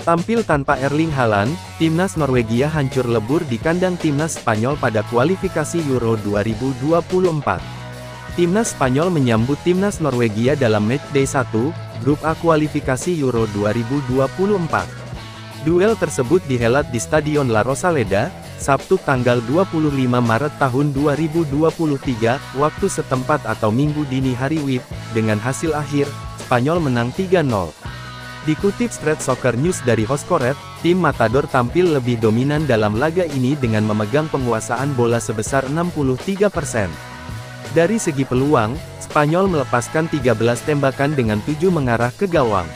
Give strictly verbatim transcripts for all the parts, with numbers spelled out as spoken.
Tampil tanpa Erling Haaland, timnas Norwegia hancur lebur di kandang timnas Spanyol pada kualifikasi Euro dua ribu dua puluh empat. Timnas Spanyol menyambut timnas Norwegia dalam matchday satu, grup A kualifikasi Euro dua ribu dua puluh empat. Duel tersebut dihelat di Stadion La Rosaleda, Sabtu tanggal dua puluh lima Maret tahun dua ribu dua puluh tiga, waktu setempat atau Minggu dini hari W I B, dengan hasil akhir, Spanyol menang tiga nol. Dikutip Street Soccer News dari Hoscoret, tim Matador tampil lebih dominan dalam laga ini dengan memegang penguasaan bola sebesar enam puluh tiga persen. Dari segi peluang, Spanyol melepaskan tiga belas tembakan dengan tujuh mengarah ke gawang.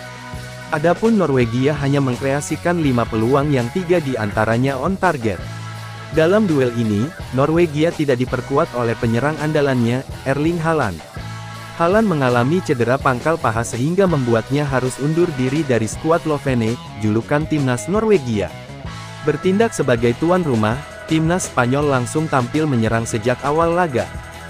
Adapun Norwegia hanya mengkreasikan lima peluang yang tiga di antaranya on target. Dalam duel ini, Norwegia tidak diperkuat oleh penyerang andalannya, Erling Haaland. Haaland mengalami cedera pangkal paha sehingga membuatnya harus undur diri dari skuad Lovene, julukan timnas Norwegia. Bertindak sebagai tuan rumah, timnas Spanyol langsung tampil menyerang sejak awal laga.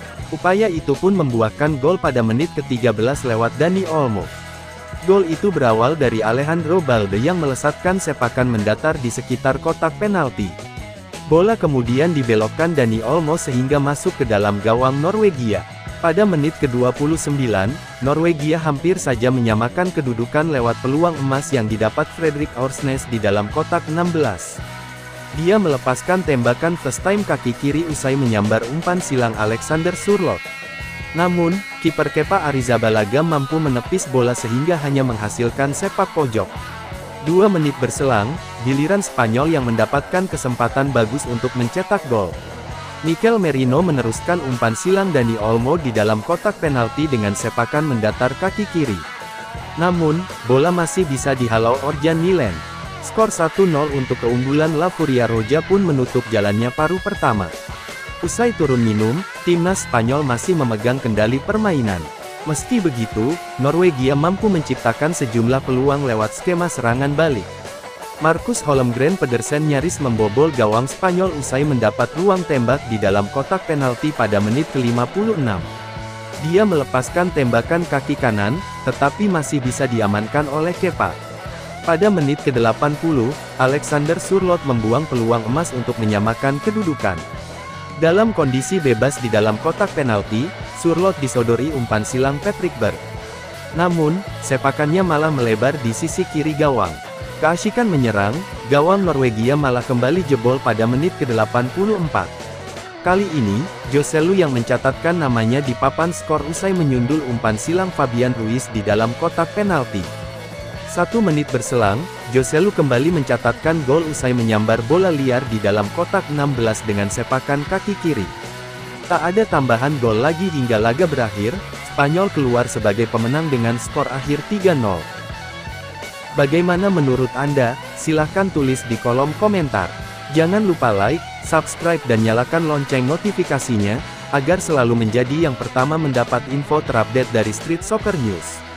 Upaya itu pun membuahkan gol pada menit ke tiga belas lewat Dani Olmo. Gol itu berawal dari Alejandro Balde yang melesatkan sepakan mendatar di sekitar kotak penalti. Bola kemudian dibelokkan Dani Olmo sehingga masuk ke dalam gawang Norwegia. Pada menit ke dua puluh sembilan, Norwegia hampir saja menyamakan kedudukan lewat peluang emas yang didapat Fredrik Aursnes di dalam kotak enam belas. Dia melepaskan tembakan first time kaki kiri usai menyambar umpan silang Alexander Sørloth. Namun, kiper Kepa Arrizabalaga mampu menepis bola sehingga hanya menghasilkan sepak pojok. Dua menit berselang, giliran Spanyol yang mendapatkan kesempatan bagus untuk mencetak gol. Mikel Merino meneruskan umpan silang Dani Olmo di dalam kotak penalti dengan sepakan mendatar kaki kiri. Namun, bola masih bisa dihalau Orjan Nilen. Skor satu nol untuk keunggulan La Furia Roja pun menutup jalannya paruh pertama. Usai turun minum, timnas Spanyol masih memegang kendali permainan. Meski begitu, Norwegia mampu menciptakan sejumlah peluang lewat skema serangan balik. Marcus Holmgren Pedersen nyaris membobol gawang Spanyol usai mendapat ruang tembak di dalam kotak penalti pada menit ke lima puluh enam. Dia melepaskan tembakan kaki kanan, tetapi masih bisa diamankan oleh Kepa. Pada menit ke delapan puluh, Alexander Sørloth membuang peluang emas untuk menyamakan kedudukan. Dalam kondisi bebas di dalam kotak penalti, Sørloth disodori umpan silang Patrick Berg. Namun, sepakannya malah melebar di sisi kiri gawang. Keasikan menyerang, gawang Norwegia malah kembali jebol pada menit ke delapan puluh empat. Kali ini, Joselu yang mencatatkan namanya di papan skor usai menyundul umpan silang Fabian Ruiz di dalam kotak penalti. Satu menit berselang, Joselu kembali mencatatkan gol usai menyambar bola liar di dalam kotak enam belas dengan sepakan kaki kiri. Tak ada tambahan gol lagi hingga laga berakhir, Spanyol keluar sebagai pemenang dengan skor akhir tiga nol. Bagaimana menurut Anda? Silahkan tulis di kolom komentar. Jangan lupa like, subscribe dan nyalakan lonceng notifikasinya, agar selalu menjadi yang pertama mendapat info terupdate dari Street Soccer News.